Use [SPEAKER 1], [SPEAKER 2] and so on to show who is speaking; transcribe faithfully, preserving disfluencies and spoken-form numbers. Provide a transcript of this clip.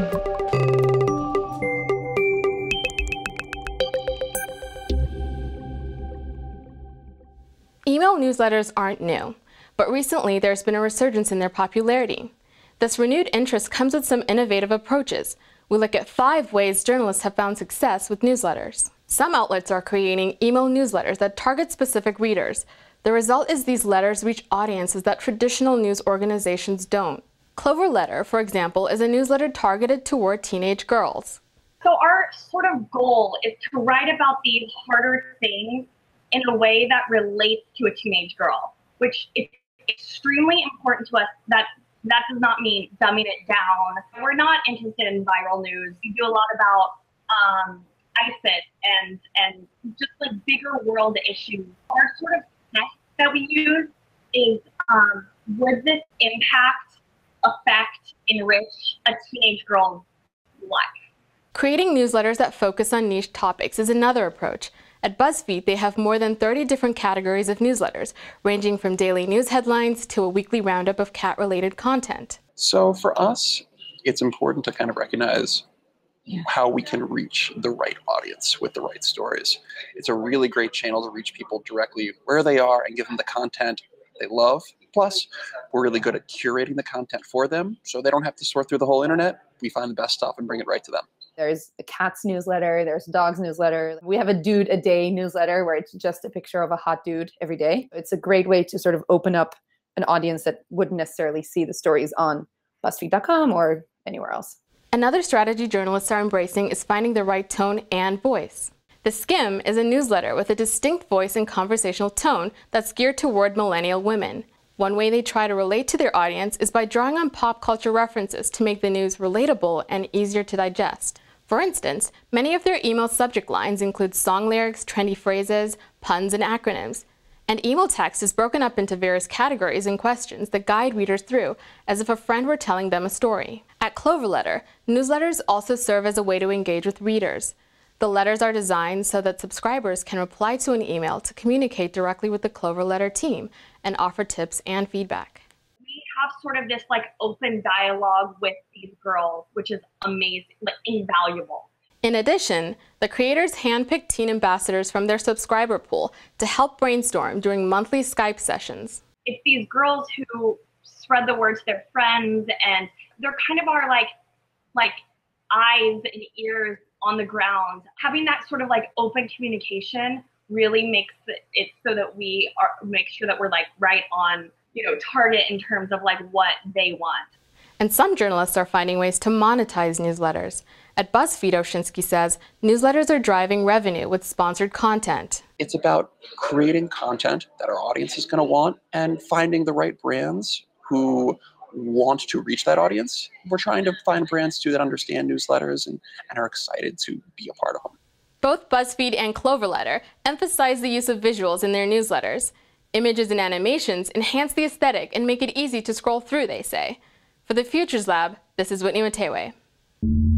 [SPEAKER 1] Email newsletters aren't new, but recently there's been a resurgence in their popularity. This renewed interest comes with some innovative approaches. We look at five ways journalists have found success with newsletters. Some outlets are creating email newsletters that target specific readers. The result is these letters reach audiences that traditional news organizations don't. Clover Letter, for example, is a newsletter targeted toward teenage girls.
[SPEAKER 2] So our sort of goal is to write about these harder things in a way that relates to a teenage girl, which is extremely important to us. That that does not mean dumbing it down. We're not interested in viral news. We do a lot about um, ISIS and and just like bigger world issues. Our sort of test that we use is um, would this impact, affect, enrich a teenage girl's life?
[SPEAKER 1] Creating newsletters that focus on niche topics is another approach. At BuzzFeed, they have more than thirty different categories of newsletters, ranging from daily news headlines to a weekly roundup of cat-related content.
[SPEAKER 3] So for us, it's important to kind of recognize how we can reach the right audience with the right stories. It's a really great channel to reach people directly where they are and give them the content they love. Plus, we're really good at curating the content for them, so they don't have to sort through the whole internet. We find the best stuff and bring it right to them.
[SPEAKER 4] There's a cat's newsletter, there's a dog's newsletter. We have a dude a day newsletter where it's just a picture of a hot dude every day. It's a great way to sort of open up an audience that wouldn't necessarily see the stories on BuzzFeed dot com or anywhere else.
[SPEAKER 1] Another strategy journalists are embracing is finding the right tone and voice. The Skim is a newsletter with a distinct voice and conversational tone that's geared toward millennial women. One way they try to relate to their audience is by drawing on pop culture references to make the news relatable and easier to digest. For instance, many of their email subject lines include song lyrics, trendy phrases, puns, and acronyms. And email text is broken up into various categories and questions that guide readers through, as if a friend were telling them a story. At Clover Letter, newsletters also serve as a way to engage with readers. The letters are designed so that subscribers can reply to an email to communicate directly with the Clover Letter team and offer tips and feedback.
[SPEAKER 2] We have sort of this like open dialogue with these girls, which is amazing, like invaluable.
[SPEAKER 1] In addition, the creators handpick teen ambassadors from their subscriber pool to help brainstorm during monthly Skype sessions.
[SPEAKER 2] It's these girls who spread the word to their friends, and they're kind of our like, like eyes and ears on the ground. Having that sort of like open communication really makes it so that we are make sure that we're like right on, you know, target in terms of like what they want.
[SPEAKER 1] And some journalists are finding ways to monetize newsletters. At BuzzFeed, Oshinsky says, newsletters are driving revenue with sponsored content.
[SPEAKER 3] It's about creating content that our audience is going to want and finding the right brands who want to reach that audience. We're trying to find brands too that understand newsletters and, and are excited to be a part of them.
[SPEAKER 1] Both BuzzFeed and Clover Letter emphasize the use of visuals in their newsletters. Images and animations enhance the aesthetic and make it easy to scroll through, they say. For the Futures Lab, this is Whitney Matewe.